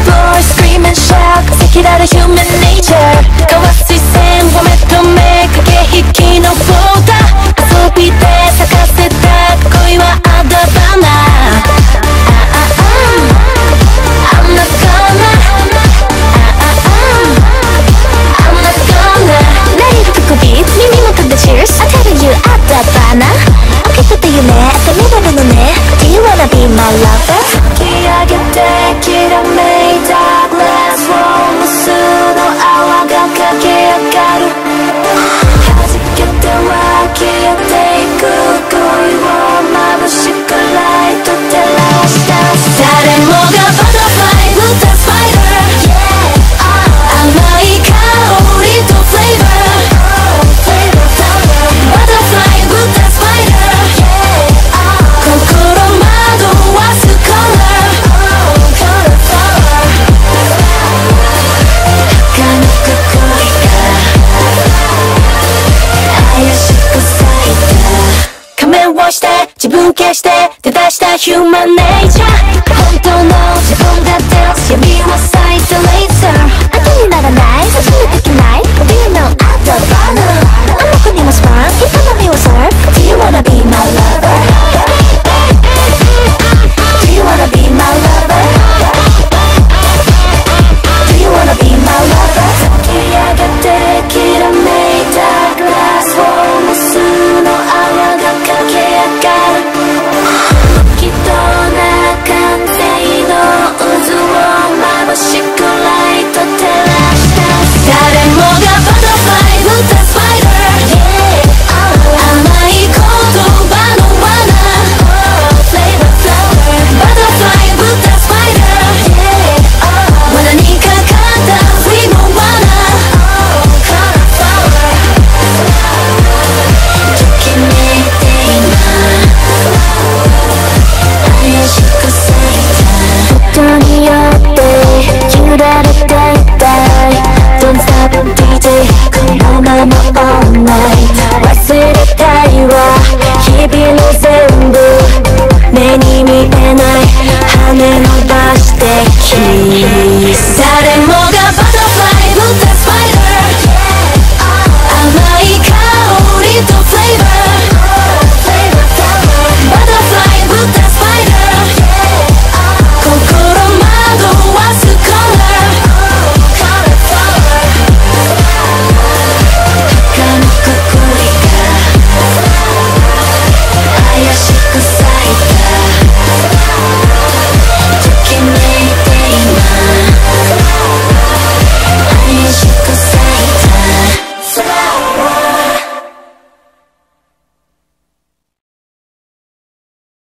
floor, scream and shout 赤裸々 human nature 交わす視線を目と目駆け引きのフローター遊びで咲かせた恋はあだ花I'm not gonna I'm not gonna 鳴り吹くビーツ耳元で Cheers I tell you あだ花受け取って夢って見れるのね Do you wanna be my lover? 突き上げてきらめいたグラスを無数の泡が駆け上がる弾けては消えていく恋を眩しくライト照らした誰もがバタフライブタスパイダー甘い香りとフレーバーバタフライブタスパイダー心惑わすカラー儚く恋が怪しく咲いた仮面をして自分消して出だしたヒューマンネイチャー本当の自分が照らす闇は咲いたレーザー